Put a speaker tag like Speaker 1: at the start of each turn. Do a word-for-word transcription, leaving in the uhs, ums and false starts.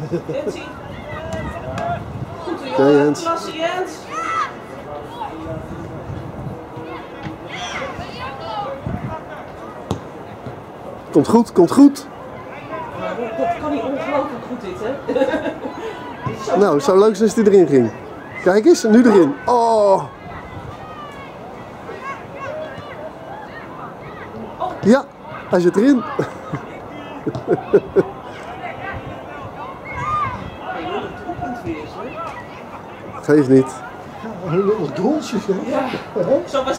Speaker 1: Jensie. Goed hoor,
Speaker 2: Oké,
Speaker 1: jongen.
Speaker 2: Jens.
Speaker 1: Klasse Jens.
Speaker 2: Komt goed, komt goed.
Speaker 1: Dat kan niet ongelooflijk goed dit, hè?
Speaker 2: Nou, het zou leuk zijn als hij erin ging. Kijk eens, nu erin. Oh. Ja, hij zit erin. Geeft niet.
Speaker 3: Ja, een lullig dronsje, hè?
Speaker 1: Ja, zo was